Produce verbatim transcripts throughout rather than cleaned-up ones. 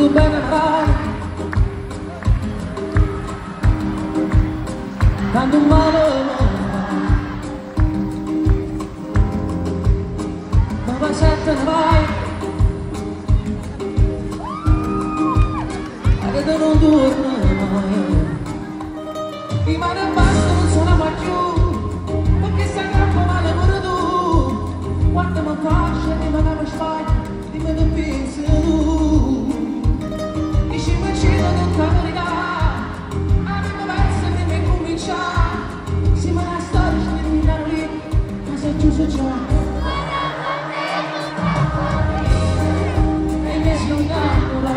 Quando bene vai, quando male non va sette ne vai, e che non torna mai. Rimane a basta, non sono mai più, perché stai troppo male pure tu. Quando mi faccio, dimmi che mi stai, dimmi che pensi tu. Dici mi cedo tutta la verità, a me mi verso e dimmi cominciare. Se me la storia ci devi dare lì, ma sei chiuso già. E mi sono dato la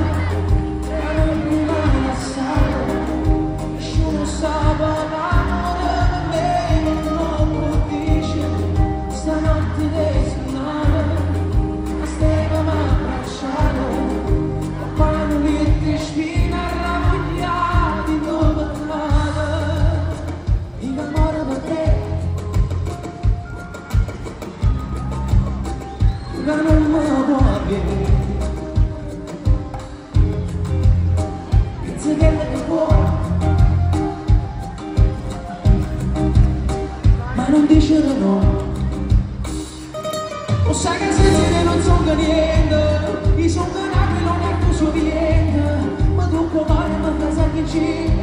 non dice no. O sai che se non sono niente, io sono nato e non è così niente, ma tu come mai mi fai sapere